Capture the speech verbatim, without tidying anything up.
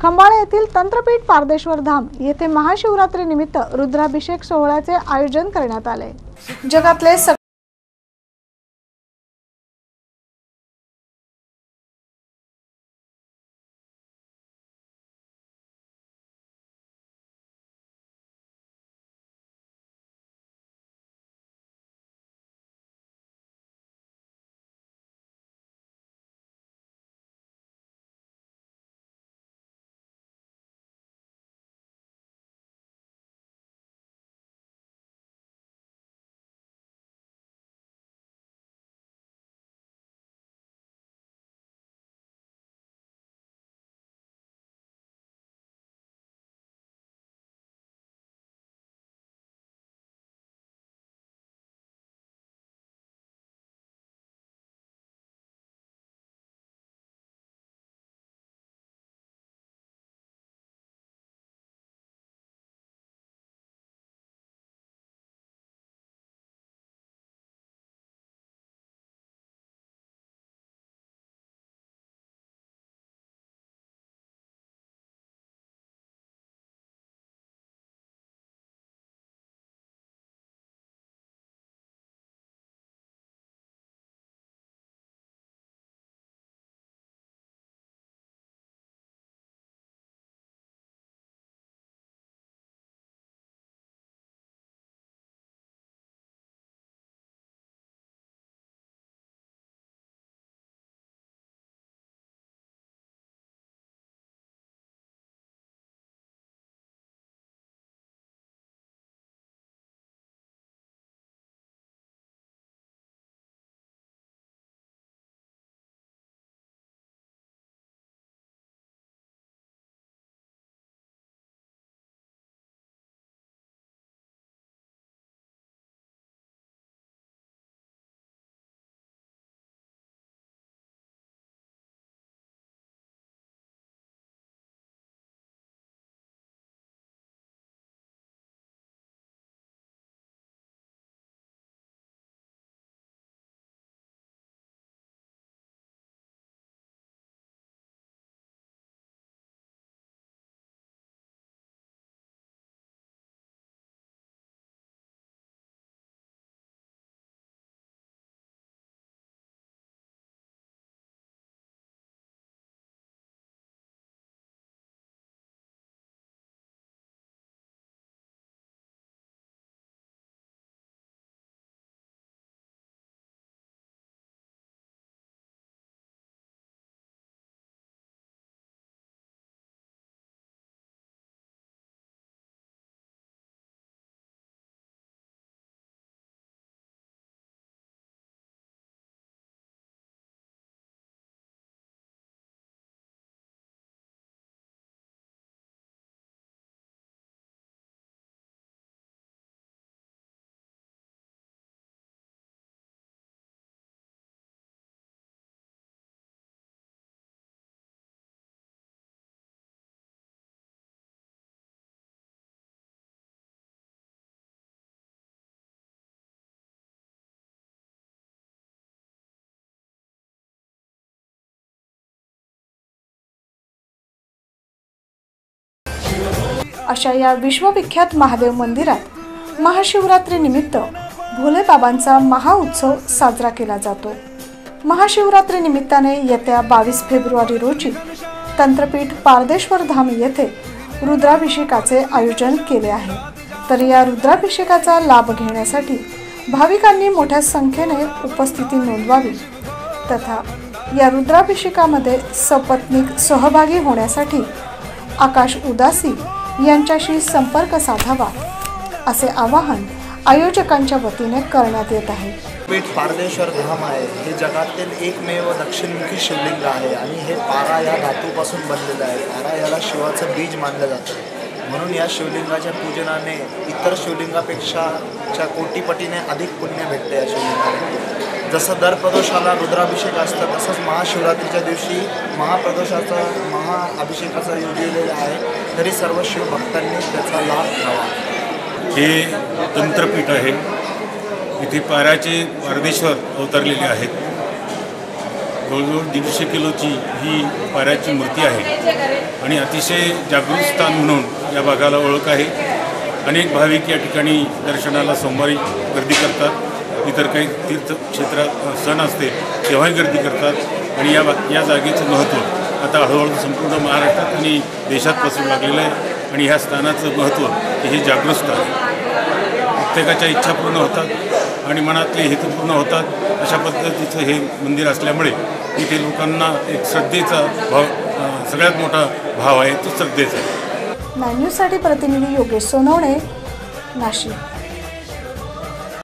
खंबाळे येथील तंत्रपीठ पारदेश्वर धाम येथे महाशिवरात्री निमित्त रुद्राभिषेक सोहळ्याचे आयोजन करण्यात आले। जगातले अशा या विश्वविख्यात महादेव मंदिरात महाशिवरात्री निमित्त भोले बाबांचा महाउत्सव साजरा केला जातो। महाशिवरात्री निमित्ताने येत्या बावीस फेब्रुवारी रोजी तंत्रपीठ पारदेश्वर धाम येथे रुद्राभिषेकाचे आयोजन केले आहे। तर या रुद्राभिषेकाचा लाभ घेण्यासाठी भाविकांनी मोठ्या संख्येने उपस्थिती नोंदवावी तथा या रुद्राभिषेकामध्ये सपत्नीक सहभागी होण्यासाठी आकाश उदासी यांच्याशी संपर्क साधावा असे आवाहन आयोजकांच्या वतीने करण्यात येत आहे। पीठ पारदेश्वर धाम आहे हे जगातील एकमेव दक्षिणमुखी शिवलिंग आहे आणि हे पारा या धातूपासून बनलेलं आहे। पारा याला शिवाचं बीज मानलं जातं, म्हणून या शिवलिंगाच्या पूजनाने इतर शिवलिंगापेक्षा च्या कोटीपटीने अधिक पुण्य भेटते। या शिवलिंगाने जसं दर प्रदोषाला रुद्राभिषेक असतं तसंच महाशिवरात्रीच्या दिवशी महाप्रदोषाचा महाअभिषेकाचा योजलेला आहे। तरी सर्व शिवभक्तांनी त्याचा लाभ घ्यावा। हे तंत्रपीठ आहे, इथे पाराचे पारदेश्वर अवतरलेले आहेत। जवळजवळ दीडशे किलोची ही पाऱ्याची मूर्ती आहे आणि अतिशय जागृत स्थान म्हणून या भागाला ओळख आहे. अनेक भाविक या ठिकाणी दर्शनाला सोमवारी गर्दी करतात. इतर काही तीर्थक्षेत्र सण असते तेव्हाही गर्दी करतात आणि या या जागेचं महत्त्व आता हळूहळू संपूर्ण महाराष्ट्रात आणि देशात पसरू लागलेलं आहे. आणि ह्या स्थानाचं महत्त्व हे जागृत स्थान आहे. प्रत्येकाच्या इच्छा पूर्ण होतात आणि मनातले हेतू पूर्ण होतात. अशा पद्धतीचं हे मंदिर असल्यामुळे इथे लोकांना एक श्रद्धेचा भाव, सगळ्यात मोठा भाव आहे तो श्रद्धेचा आहे. नाईन न्यूजसाठी प्रतिनिधी योगेश सोनवणे, नाशिक.